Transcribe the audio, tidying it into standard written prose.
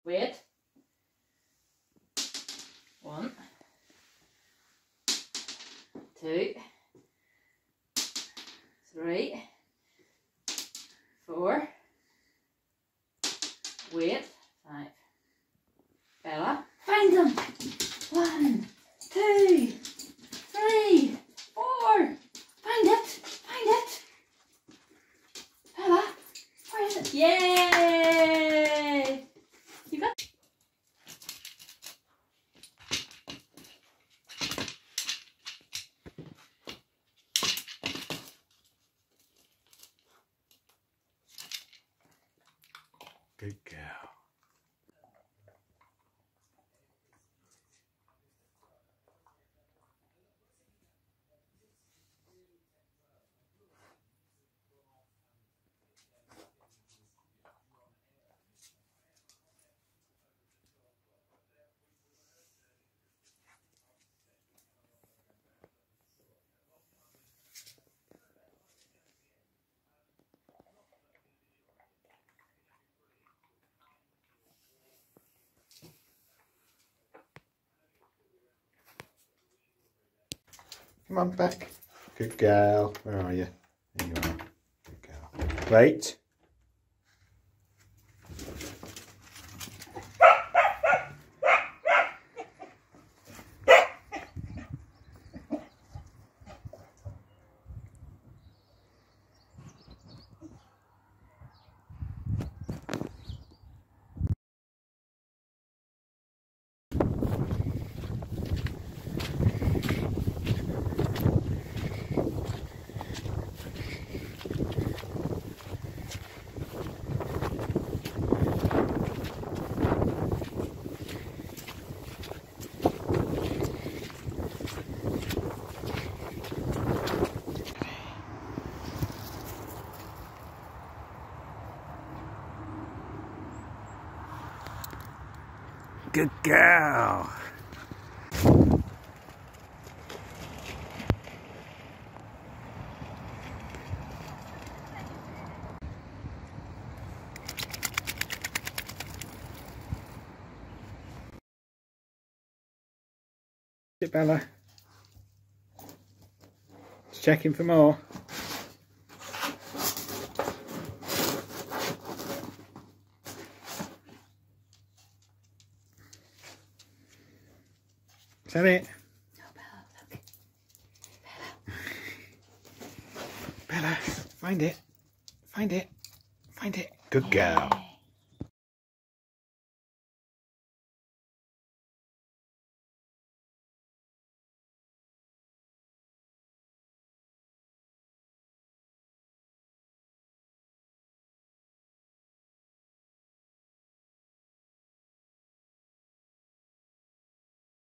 Wait. 1, 2, 3, 4. Wait. 5. Bella, find them. 1, 2, 3, 4. Find it. Find it. Bella, where is it? Yay! You got. Good girl. Come on, back. Good girl. Where are you? There you are. Good girl. Wait. Good girl. Sit, Bella. Just checking for more. Is that it? No, Bella, look. Bella, find it. Find it. Find it. Good girl.